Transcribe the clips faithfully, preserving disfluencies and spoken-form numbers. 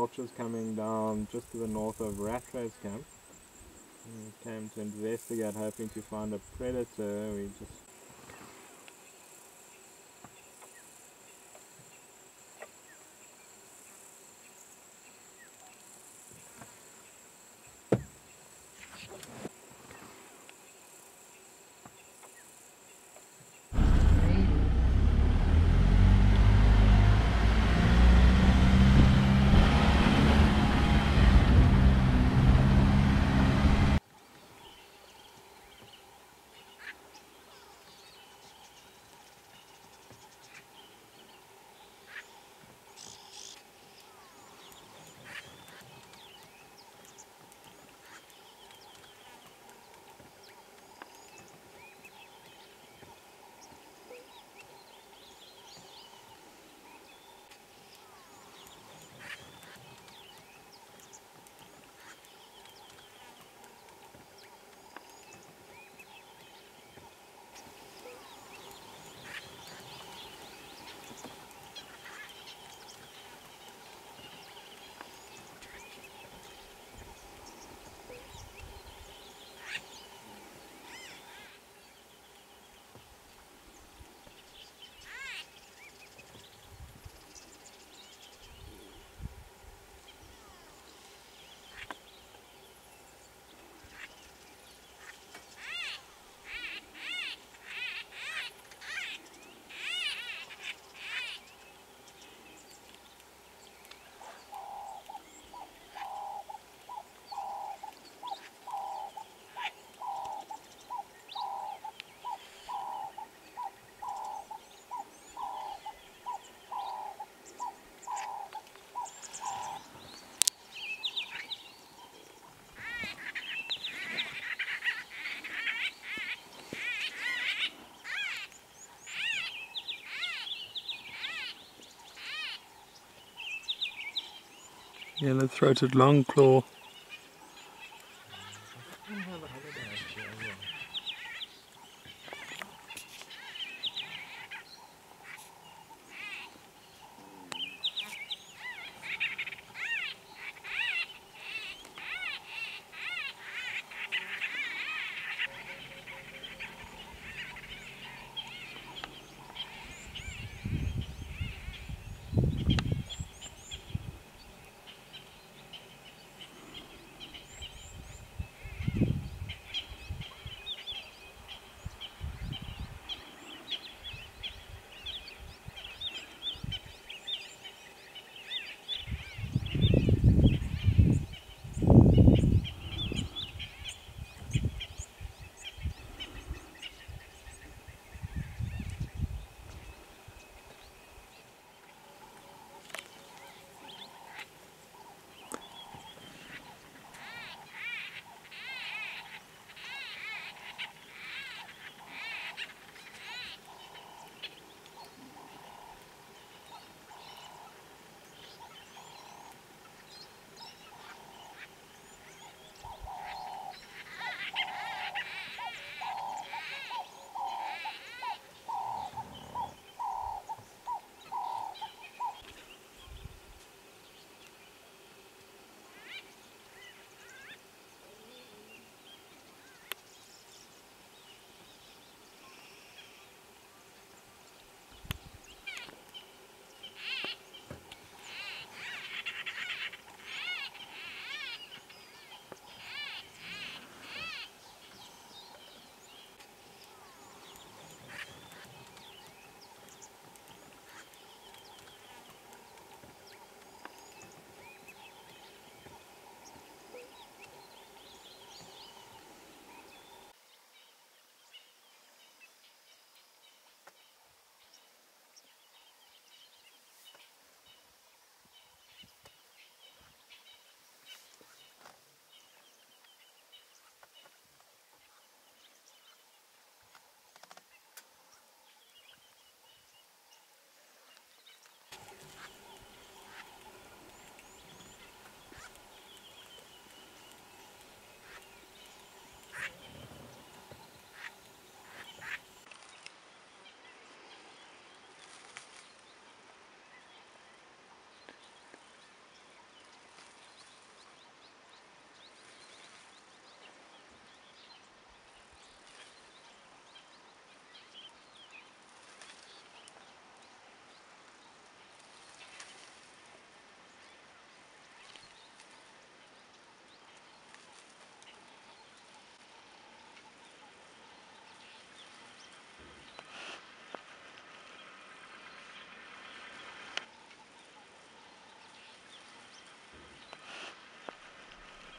vultures coming down just to the north of Rattrace Camp. We came to investigate, hoping to find a predator. We just yellow-throated longclaw.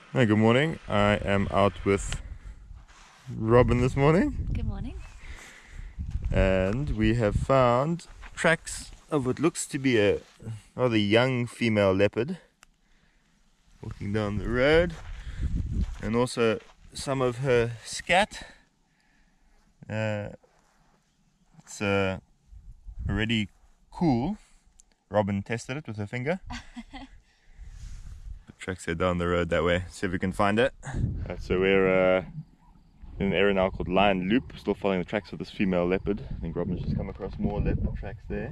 Hi, good morning. I am out with Robin this morning. Good morning. And we have found tracks of what looks to be a rather young female leopard walking down the road, and also some of her scat. Uh, it's uh, already cool. Robin tested it with her finger. The tracks are down the road that way. See if we can find it. Right, so we're uh, in an area now called Lion Loop, still following the tracks of this female leopard. I think Robin's just come across more leopard tracks there.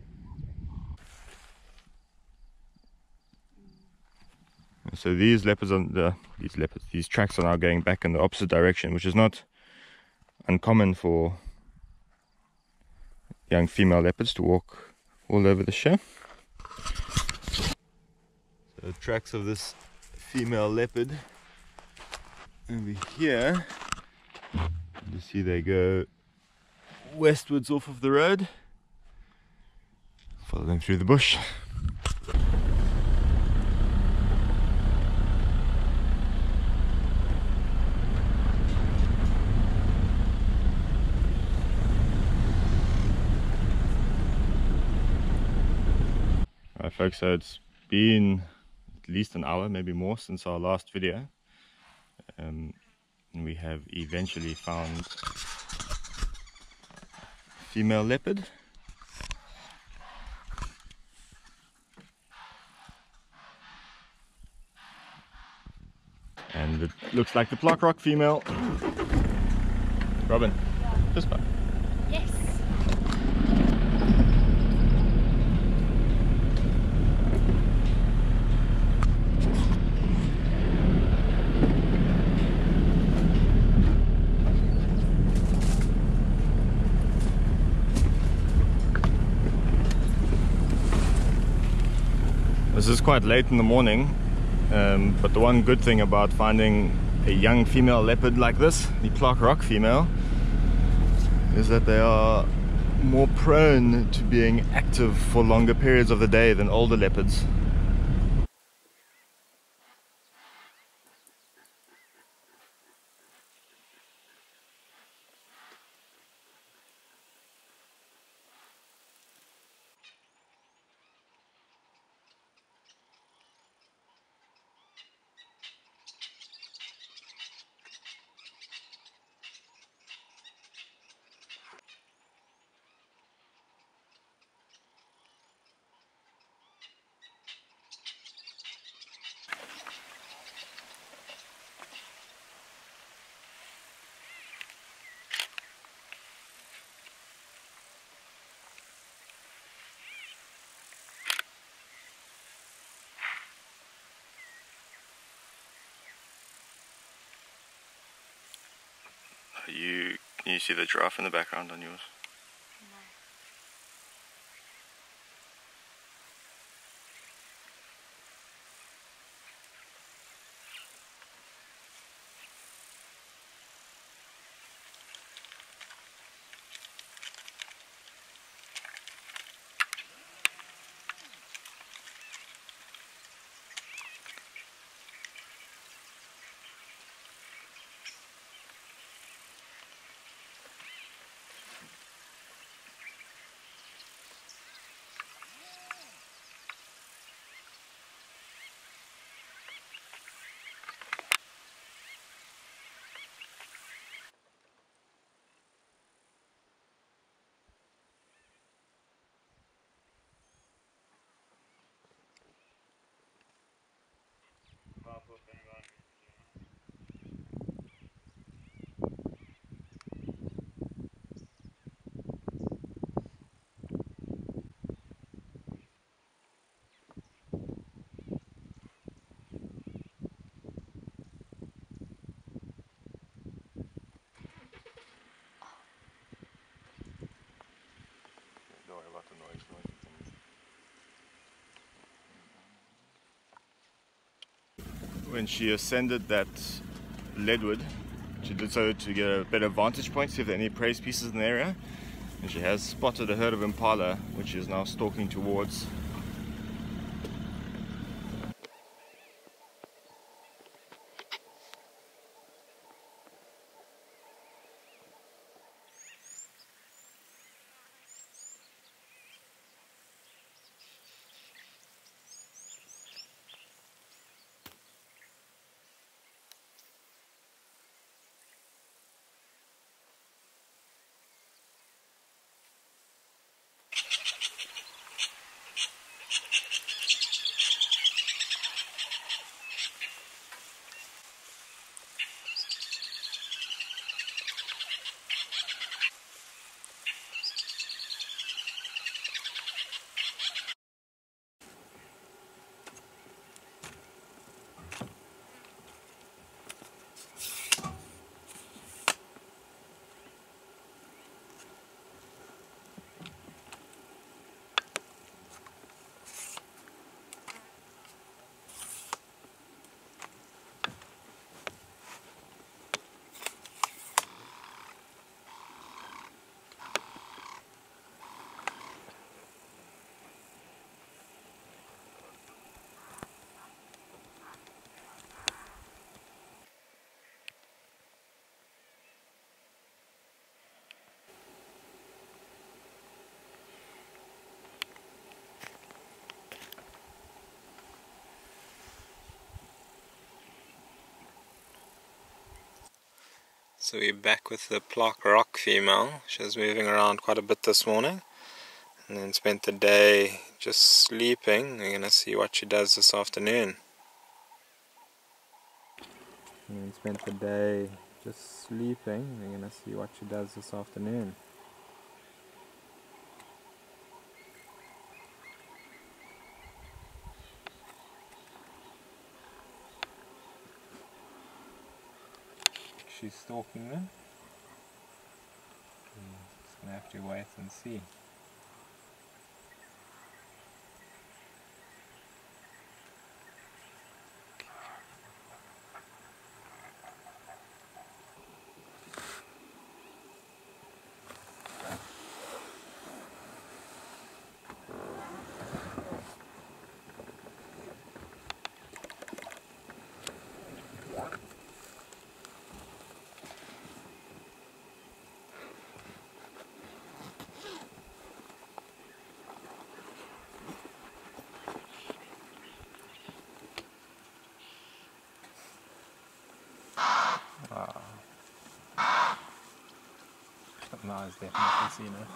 So these leopards are uh, these leopards, these tracks are now going back in the opposite direction, which is not uncommon for young female leopards to walk all over the show. So the tracks of this female leopard over here, you see they go westwards off of the road. Follow them through the bush. Alright folks, so it's been at least an hour, maybe more, since our last video. Um, and we have eventually found female leopard. And it looks like the Plaque Rock female. Robin, yeah. This one. Yes. This is quite late in the morning, um, but the one good thing about finding a young female leopard like this, the Plaque Rock female, is that they are more prone to being active for longer periods of the day than older leopards. You, can you see the giraffe in the background on yours? Don't worry about the noise. noise. When she ascended that leadwood, she did so to get a better vantage point, see if there are any prey species in the area. And she has spotted a herd of impala, which is now stalking towards. So we're back with the Plaque Rock female. She was moving around quite a bit this morning and then spent the day just sleeping. We're going to see what she does this afternoon. And then spent the day just sleeping. We're going to see what she does this afternoon. She's stalking them. Just going to have to wait and see. Wow. Now it's definitely seen it.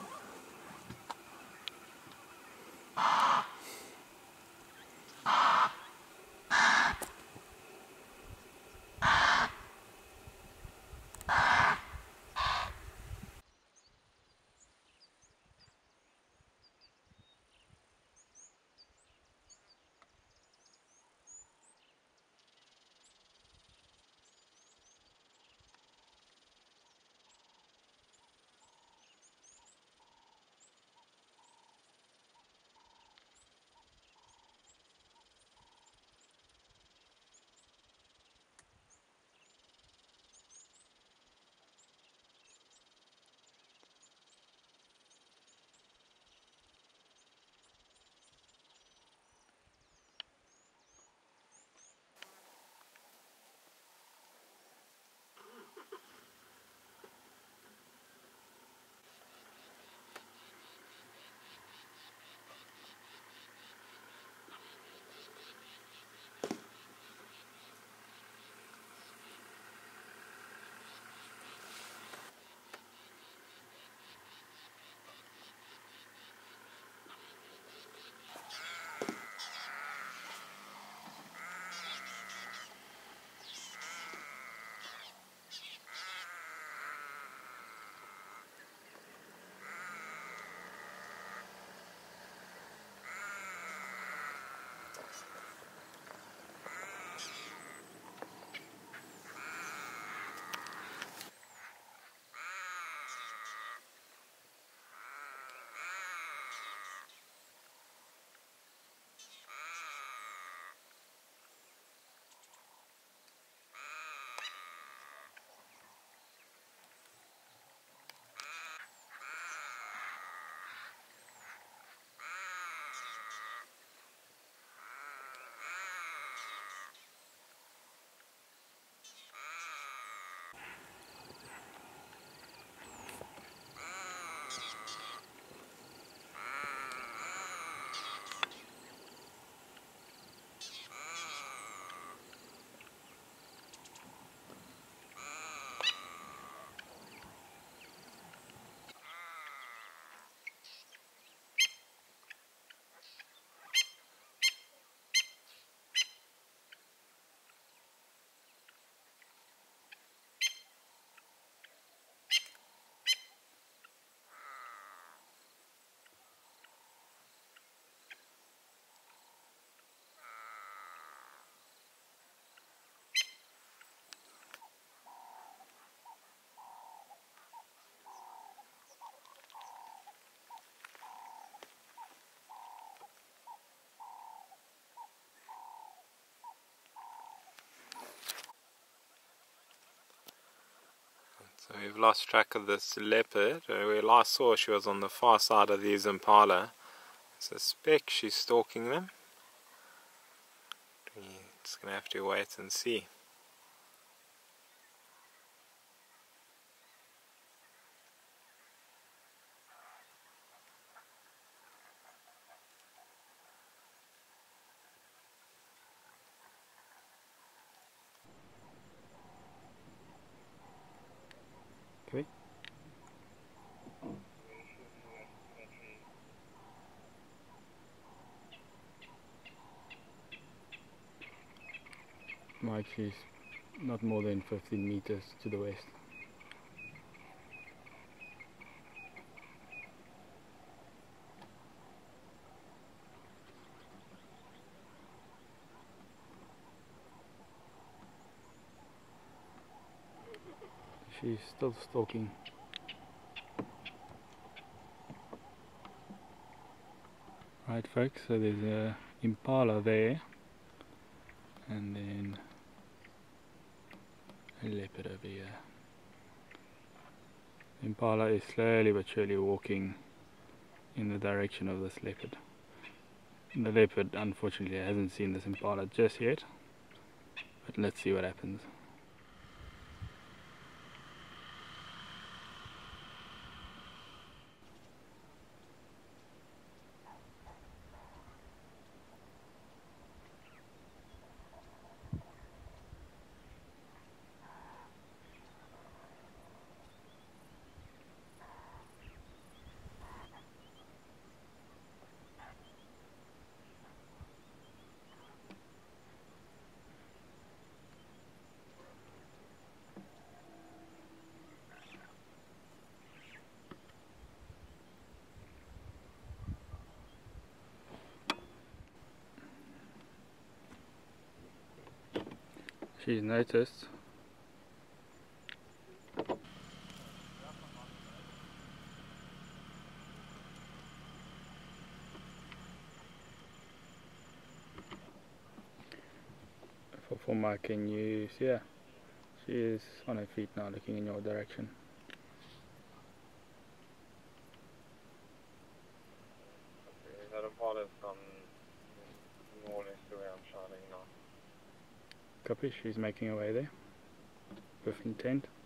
So we've lost track of this leopard. Uh, we last saw she was on the far side of these impala. I suspect she's stalking them. We're just going to have to wait and see. Okay. Mike, she's not more than fifteen meters to the west. She's still stalking. Right folks, so there's a impala there and then a leopard over here. The impala is slowly but surely walking in the direction of this leopard. The leopard unfortunately hasn't seen this impala just yet, but let's see what happens. She's noticed for, for Mike, can you see her? She is on her feet now looking in your direction. That impala has gone more or less the way I'm shining now. Copy, she's making her way there with intent.